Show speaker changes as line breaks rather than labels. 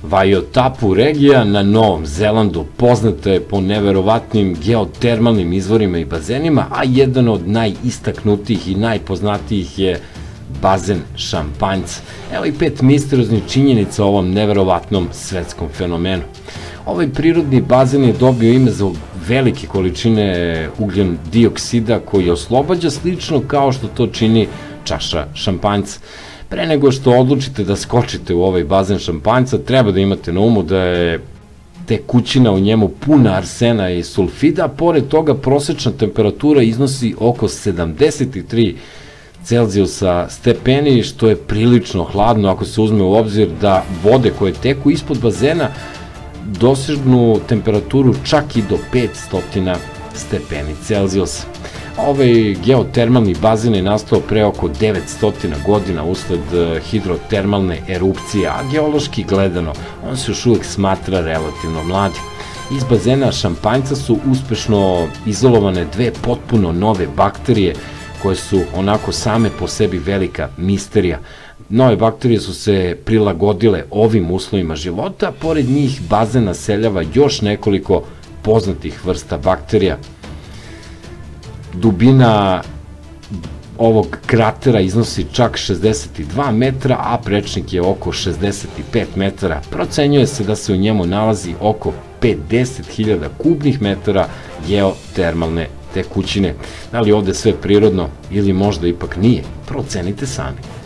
Vaiotapu regija na Novom Zelandu poznata je po neverovatnim geotermalnim izvorima i bazenima, a jedan od najistaknutijih i najpoznatijih je bazen Šampanjca. Evo i 5 misterioznih činjenica o ovom neverovatnom svetskom fenomenu. Ovaj prirodni bazen je dobio ime za velike količine ugljen dioksida koji oslobađa slično kao što to čini čaša šampanjca. Pre nego što odlučite da skočite u ovaj bazen šampanjca, treba da imate na umu da je tekućina u njemu puna arsena i sulfida, a pored toga prosečna temperatura iznosi oko 73 Celzijusa stepeni, što je prilično hladno ako se uzme u obzir da vode koje teku ispod bazena dosežnu temperaturu čak i do 500 stepeni Celzijusa. Ovaj geotermalni bazen je nastao pre oko 900 godina usled hidrotermalne erupcije, a geološki gledano on se još uvek smatra relativno mladim. Iz bazena Šampanjca su uspešno izolovane dve potpuno nove bakterije koje su onako same po sebi velika misterija. Nove bakterije su se prilagodile ovim uslovima života, pored njih bazen naseljava još nekoliko poznatih vrsta bakterija. Dubina ovog kratera iznosi čak 62 metra, a prečnik je oko 65 metara. Procenjuje se da se u njemu nalazi oko 50.000 kubnih metara geotermalne tekućine. Da li ovde sve prirodno ili možda ipak nije? Procenite sami.